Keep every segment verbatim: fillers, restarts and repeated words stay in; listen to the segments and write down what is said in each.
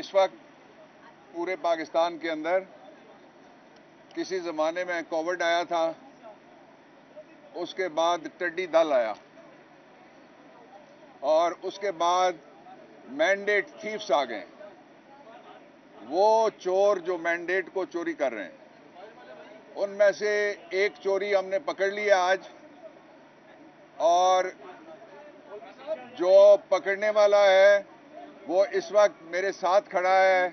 इस वक्त पूरे पाकिस्तान के अंदर किसी ज़माने में कोविड आया था, उसके बाद टिड्डी दल आया और उसके बाद मैंडेट थीफ्स आ गए। वो चोर जो मैंडेट को चोरी कर रहे हैं, उनमें से एक चोरी हमने पकड़ लिया आज, और जो पकड़ने वाला है वो इस वक्त मेरे साथ खड़ा है।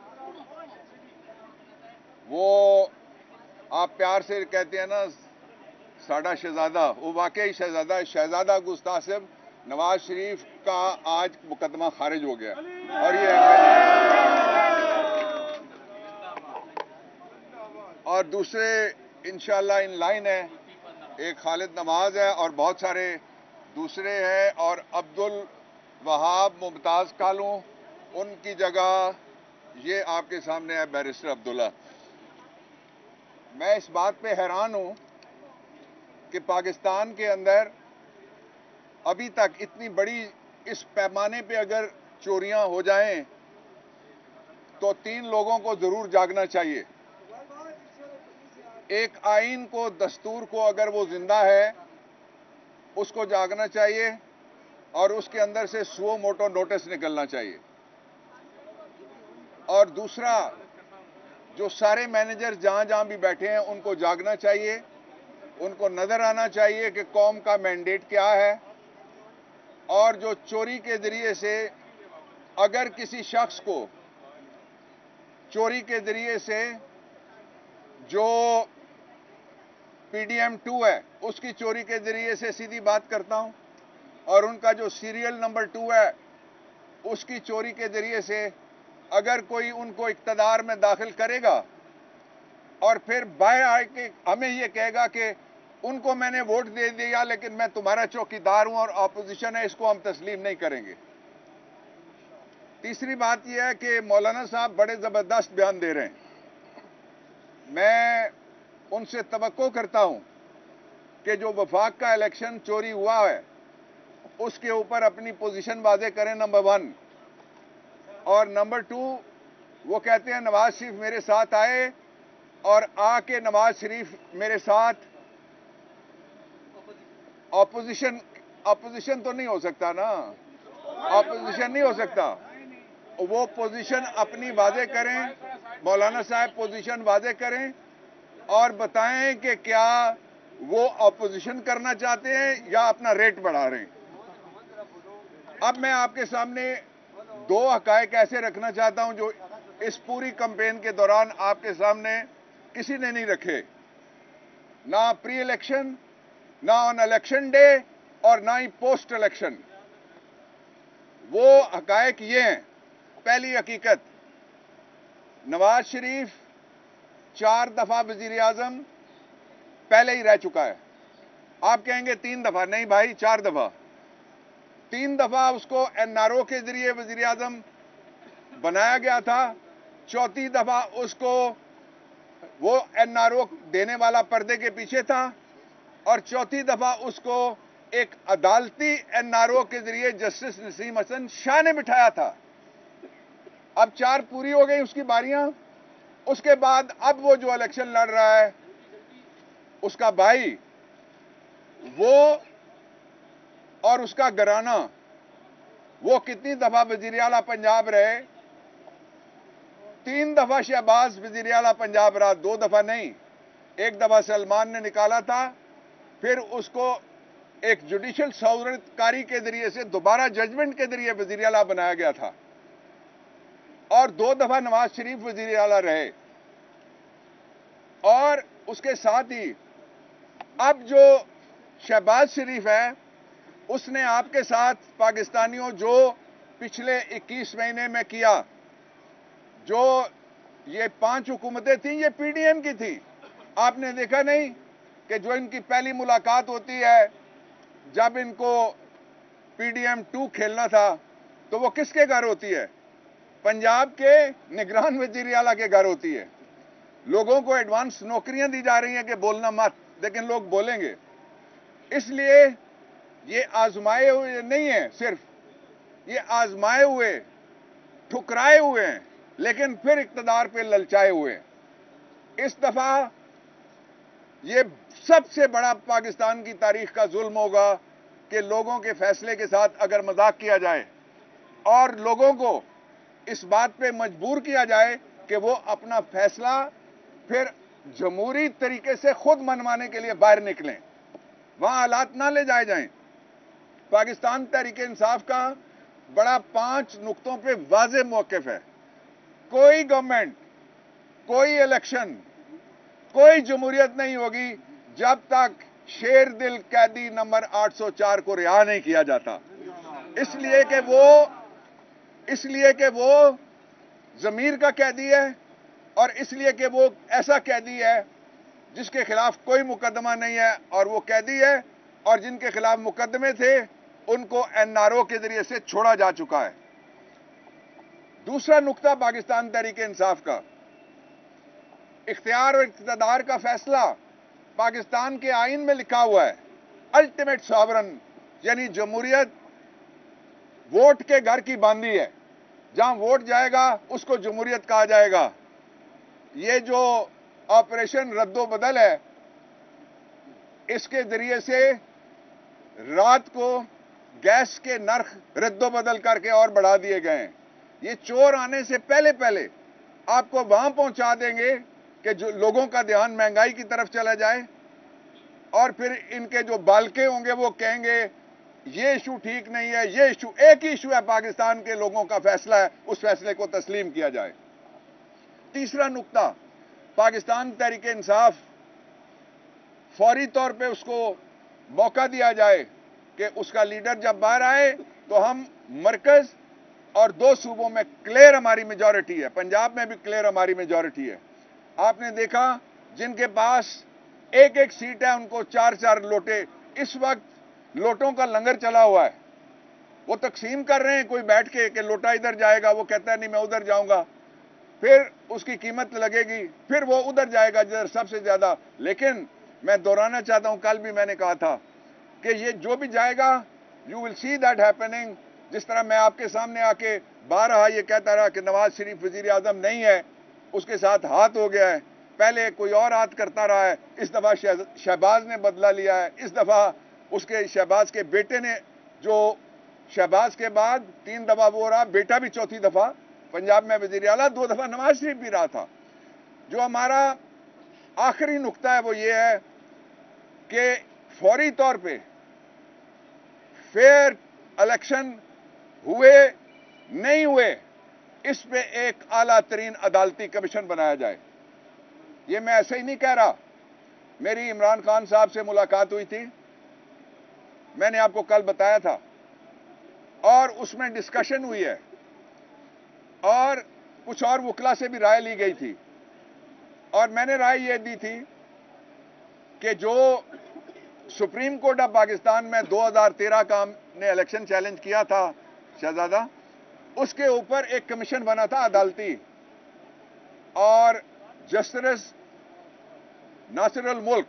वो आप प्यार से कहते हैं ना साडा शहजादा, वो वाकई शहजादा शहजादा गुस्तासिब नवाज शरीफ का आज मुकदमा खारिज हो गया और ये और दूसरे इंशाल्लाह इन लाइन है, एक खालिद नवाज है और बहुत सारे दूसरे हैं, और अब्दुल वहाब मुमताज कालू, उनकी जगह ये आपके सामने है बैरिस्टर अब्दुल्ला। मैं इस बात पे हैरान हूं कि पाकिस्तान के अंदर अभी तक इतनी बड़ी इस पैमाने पे अगर चोरियां हो जाएं तो तीन लोगों को जरूर जागना चाहिए। एक आइन को, दस्तूर को अगर वो जिंदा है उसको जागना चाहिए और उसके अंदर से सुओ मोटो नोटिस निकलना चाहिए। और दूसरा, जो सारे मैनेजर जहां जहां भी बैठे हैं उनको जागना चाहिए, उनको नजर आना चाहिए कि कौम का मैंडेट क्या है। और जो चोरी के जरिए से अगर किसी शख्स को चोरी के जरिए से जो पीडीएम टू है उसकी चोरी के जरिए से सीधी बात करता हूं, और उनका जो सीरियल नंबर टू है उसकी चोरी के जरिए से अगर कोई उनको इक्तदार में दाखिल करेगा और फिर बाय आके हमें यह कहेगा कि उनको मैंने वोट दे दिया लेकिन मैं तुम्हारा चौकीदार हूं और ऑपोजिशन है, इसको हम तस्लीम नहीं करेंगे। तीसरी बात यह है कि मौलाना साहब बड़े जबरदस्त बयान दे रहे हैं। मैं उनसे तवक्को करता हूं कि जो वफाक का इलेक्शन चोरी हुआ है उसके ऊपर अपनी पोजीशन वाजे करें, नंबर वन। और नंबर टू, वो कहते हैं नवाज शरीफ मेरे साथ आए और आके नवाज शरीफ मेरे साथ ऑपोजिशन ऑपोजिशन तो नहीं हो सकता ना, ऑपोजिशन नहीं हो सकता। वो पोजीशन अपनी वाजे करें, मौलाना साहब पोजीशन वाजे करें और बताएं कि क्या वो ऑपोजिशन करना चाहते हैं या अपना रेट बढ़ा रहे हैं। अब मैं आपके सामने दो हकायक ऐसे रखना चाहता हूं जो इस पूरी कैंपेन के दौरान आपके सामने किसी ने नहीं रखे, ना प्री इलेक्शन, ना ऑन इलेक्शन डे और ना ही पोस्ट इलेक्शन। वो हकायक ये हैं। पहली हकीकत, नवाज शरीफ चार दफा वजीर आजम पहले ही रह चुका है। आप कहेंगे तीन दफा, नहीं भाई, चार दफा। तीन दफा उसको एनआरओ के जरिए वजीर आजम बनाया गया था, चौथी दफा उसको वो एनआरओ देने वाला पर्दे के पीछे था, और चौथी दफा उसको एक अदालती एनआरओ के जरिए जस्टिस नसीम हसन शाह ने बिठाया था। अब चार पूरी हो गई उसकी बारियां। उसके बाद अब वो जो इलेक्शन लड़ रहा है उसका भाई, वो और उसका घराना, वो कितनी दफा वजीर आला पंजाब रहे? तीन दफा शहबाज वजीर आला पंजाब रहा, दो दफा नहीं। एक दफा सलमान ने निकाला था, फिर उसको एक जुडिशियल सौरतकारी के जरिए से दोबारा जजमेंट के जरिए वजीर आला बनाया गया था, और दो दफा नवाज शरीफ वजीर आला रहे। और उसके साथ ही अब जो शहबाज शरीफ है, उसने आपके साथ पाकिस्तानियों जो पिछले इक्कीस महीने में किया, जो ये पांच हुकूमतें थी ये पीडीएम की थी। आपने देखा नहीं कि जो इनकी पहली मुलाकात होती है, जब इनको पीडीएम टू खेलना था, तो वो किसके घर होती है? पंजाब के निगरान वजीर आला के घर होती है। लोगों को एडवांस नौकरियां दी जा रही हैं कि बोलना मत, लेकिन लोग बोलेंगे। इसलिए ये आजमाए हुए नहीं है, सिर्फ ये आजमाए हुए ठुकराए हुए हैं, लेकिन फिर इक्तदार पे ललचाए हुए हैं। इस दफा ये सबसे बड़ा पाकिस्तान की तारीख का जुल्म होगा कि लोगों के फैसले के साथ अगर मजाक किया जाए और लोगों को इस बात पे मजबूर किया जाए कि वो अपना फैसला फिर जमहूरी तरीके से खुद मनवाने के लिए बाहर निकलें, वहां हालात ना ले जाए जाएं। पाकिस्तान तहरीक इंसाफ का बड़ा पांच नुक्तों पे वाज़ेह मौक़िफ़ है। कोई गवर्नमेंट, कोई इलेक्शन, कोई जमहूरियत नहीं होगी जब तक शेर दिल कैदी नंबर आठ सौ चार को रिहा नहीं किया जाता। इसलिए कि वो इसलिए कि वो ज़मीर का कैदी है और इसलिए कि वो ऐसा कैदी है जिसके खिलाफ कोई मुकदमा नहीं है और वो कैदी है और जिनके खिलाफ मुकदमे थे उनको एनआरओ के जरिए से छोड़ा जा चुका है। दूसरा नुक्ता पाकिस्तान तहरीक इंसाफ का, इख्तियार और इक़्तिदार का फैसला पाकिस्तान के आइन में लिखा हुआ है। अल्टीमेट सॉवरन यानी जमहूरियत वोट के घर की बांदी है, जहां वोट जाएगा उसको जमहूरियत कहा जाएगा। ये जो ऑपरेशन रद्दो बदल है, इसके जरिए से रात को गैस के नर्ख रद्दो बदल करके और बढ़ा दिए गए हैं। ये चोर आने से पहले पहले आपको वहां पहुंचा देंगे कि जो लोगों का ध्यान महंगाई की तरफ चला जाए और फिर इनके जो बालके होंगे वो कहेंगे ये इशू ठीक नहीं है, ये इशू एक ही इशू है, पाकिस्तान के लोगों का फैसला है, उस फैसले को तस्लीम किया जाए। तीसरा नुक्ता, पाकिस्तान तहरीक इंसाफ फौरी तौर पे उसको मौका दिया जाए कि उसका लीडर जब बाहर आए तो हम मरकज और दो सूबों में क्लियर हमारी मेजॉरिटी है, पंजाब में भी क्लियर हमारी मेजॉरिटी है। आपने देखा जिनके पास एक एक सीट है उनको चार चार लोटे, इस वक्त लोटों का लंगर चला हुआ है, वो तकसीम कर रहे हैं। कोई बैठ के कि लोटा इधर जाएगा, वो कहता है नहीं मैं उधर जाऊंगा, फिर उसकी कीमत लगेगी, फिर वो उधर जाएगा जिधर सबसे ज्यादा। लेकिन मैं दोहराना चाहता हूं, कल भी मैंने कहा था कि ये जो भी जाएगा you will see that happening. जिस तरह मैं आपके सामने आके बारहा ये कहता रहा कि नवाज शरीफ वजीर आजम नहीं है, उसके साथ हाथ हो गया है, पहले कोई और हाथ करता रहा है, इस दफा शहबाज ने बदला लिया है, इस दफा उसके शहबाज के बेटे ने, जो शहबाज के बाद तीन दफा वो रहा, बेटा भी चौथी दफा पंजाब में वजीर आला, दो दफा नवाज शरीफ भी रहा था। जो हमारा आखिरी नुक्ता है वो ये है कि फौरी तौर पे फेयर इलेक्शन हुए नहीं हुए, इस पे एक आला तरीन अदालती कमीशन बनाया जाए। ये मैं ऐसे ही नहीं कह रहा, मेरी इमरान खान साहब से मुलाकात हुई थी, मैंने आपको कल बताया था, और उसमें डिस्कशन हुई है और कुछ और वकला से भी राय ली गई थी। और मैंने राय ये दी थी कि जो सुप्रीम कोर्ट ऑफ पाकिस्तान में दो हज़ार तेरह का ने इलेक्शन चैलेंज किया था शहजादा, उसके ऊपर एक कमीशन बना था अदालती, और जस्टिस नासिरुल मुल्क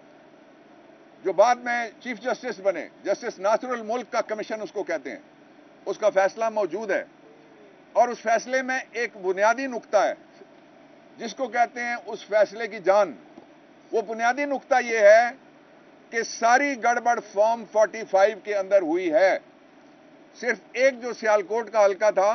जो बाद में चीफ जस्टिस बने, जस्टिस नासिरुल मुल्क का कमीशन उसको कहते हैं, उसका फैसला मौजूद है। और उस फैसले में एक बुनियादी नुक्ता है जिसको कहते हैं उस फैसले की जान। वो बुनियादी नुक्ता ये है कि सारी गड़बड़ फॉर्म पैंतालीस के अंदर हुई है। सिर्फ एक जो सियालकोट का हल्का था,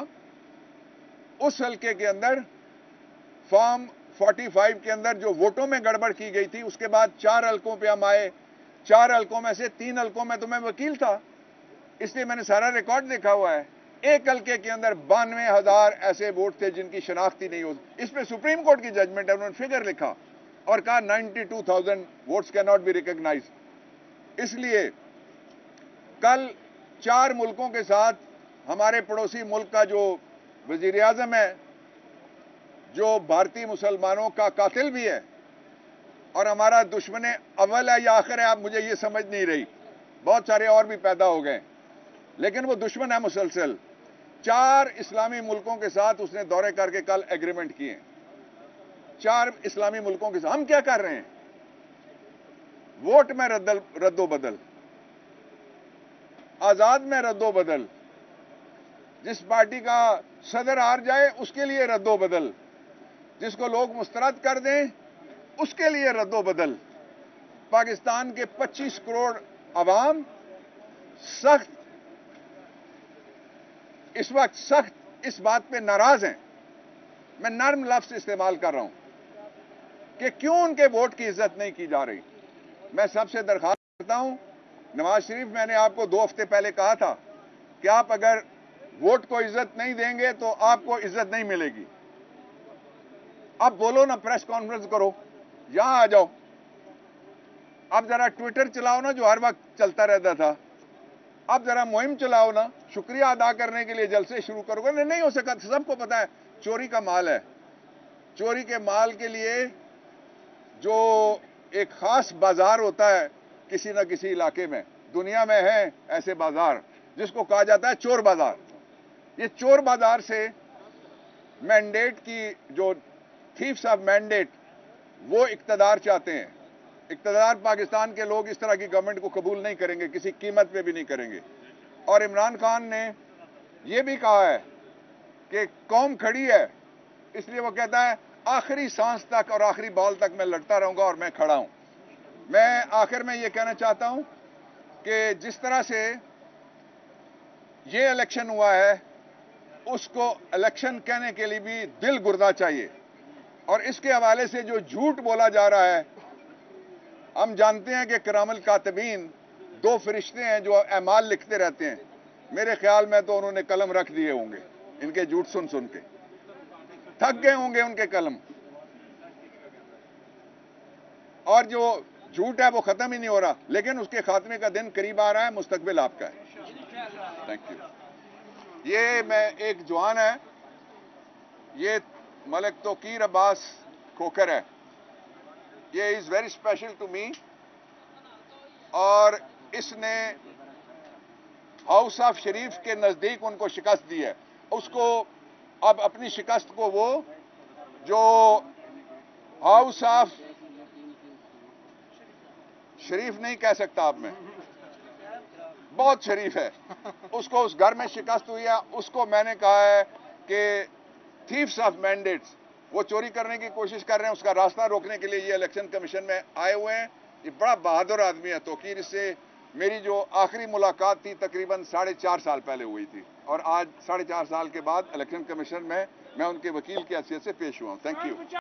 उस हल्के के अंदर फॉर्म पैंतालीस के अंदर जो वोटों में गड़बड़ की गई थी, उसके बाद चार हल्कों पे हम आए, चार हल्कों में से तीन हल्कों में तो मैं वकील था, इसलिए मैंने सारा रिकॉर्ड देखा हुआ है। एक हल्के के अंदर बानवे हजार ऐसे वोट थे जिनकी शनाख्ती नहीं हो, इस पे सुप्रीम कोर्ट की जजमेंट है, उन्होंने फिगर लिखा और कहा बानवे हज़ार votes can not be recognised. इसलिए कल चार मुल्कों के साथ हमारे पड़ोसी मुल्क का जो वजीर आजम है, जो भारतीय मुसलमानों का कातिल भी है और हमारा दुश्मन अव्वल है या आखिर है, आप मुझे ये समझ नहीं रही, बहुत सारे और भी पैदा हो गए, लेकिन वो दुश्मन है मुसलसल। चार इस्लामी मुल्कों के साथ उसने दौरे करके कल एग्रीमेंट किए, चार इस्लामी मुल्कों के साथ। हम क्या कर रहे हैं? वोट में रद्दल रद्दो बदल, आजाद में रद्दो बदल, जिस पार्टी का सदर हार जाए उसके लिए रद्दो बदल, जिसको लोग मुस्तरद कर दें उसके लिए रद्दो बदल। पाकिस्तान के पच्चीस करोड़ अवाम सख्त इस वक्त सख्त इस बात पे नाराज हैं, मैं नर्म लफ्ज इस्तेमाल कर रहा हूं, कि क्यों उनके वोट की इज्जत नहीं की जा रही। मैं सबसे दरखास्त करता हूं, नवाज शरीफ, मैंने आपको दो हफ्ते पहले कहा था कि आप अगर वोट को इज्जत नहीं देंगे तो आपको इज्जत नहीं मिलेगी। अब बोलो ना, प्रेस कॉन्फ्रेंस करो, यहां आ जाओ। अब जरा ट्विटर चलाओ ना, जो हर वक्त चलता रहता था। अब जरा मुहिम चलाओ ना, शुक्रिया अदा करने के लिए जलसे शुरू करोगे। नहीं, नहीं हो सका, सबको पता है चोरी का माल है। चोरी के माल के लिए जो एक खास बाजार होता है किसी ना किसी इलाके में, दुनिया में है ऐसे बाजार, जिसको कहा जाता है चोर बाजार। ये चोर बाजार से मैंडेट की, जो थीफ्स ऑफ मैंडेट, वो इक्तदार चाहते हैं। इक्तदार पाकिस्तान के लोग इस तरह की गवर्नमेंट को कबूल नहीं करेंगे, किसी कीमत पे भी नहीं करेंगे। और इमरान खान ने यह भी कहा है कि कौम खड़ी है, इसलिए वो कहता है आखिरी सांस तक और आखिरी बॉल तक मैं लड़ता रहूंगा और मैं खड़ा हूं। मैं आखिर में ये कहना चाहता हूं कि जिस तरह से ये इलेक्शन हुआ है, उसको इलेक्शन कहने के लिए भी दिल गुर्दा चाहिए। और इसके हवाले से जो झूठ बोला जा रहा है, हम जानते हैं कि करामल कातिबीन दो फरिश्ते हैं जो अमाल लिखते रहते हैं। मेरे ख्याल में तो उन्होंने कलम रख दिए होंगे, इनके झूठ सुन सुन के थक गए होंगे उनके कलम। और जो झूठ है वो खत्म ही नहीं हो रहा, लेकिन उसके खात्मे का दिन करीब आ रहा है, मुस्तकबिल आपका है। Thank you. ये मैं एक जवान है, ये मलिक तोकीर अब्बास खोकर है। ये is very special to me, और इसने हाउस ऑफ शरीफ के नजदीक उनको शिकस्त दी है। उसको अब अपनी शिकस्त को वो जो हाउस ऑफ शरीफ नहीं कह सकता अब मैं, बहुत शरीफ है, उसको उस घर में शिकस्त हुई है। उसको मैंने कहा है कि थीफ्स ऑफ मैंडेट्स, वो चोरी करने की कोशिश कर रहे हैं, उसका रास्ता रोकने के लिए ये इलेक्शन कमीशन में आए हुए हैं। ये बड़ा बहादुर आदमी है तोकीर। इससे मेरी जो आखिरी मुलाकात थी तकरीबन साढ़े चार साल पहले हुई थी, और आज साढ़े चार साल के बाद इलेक्शन कमीशन में मैं उनके वकील की हैसियत से पेश हुआ हूं। Thank you.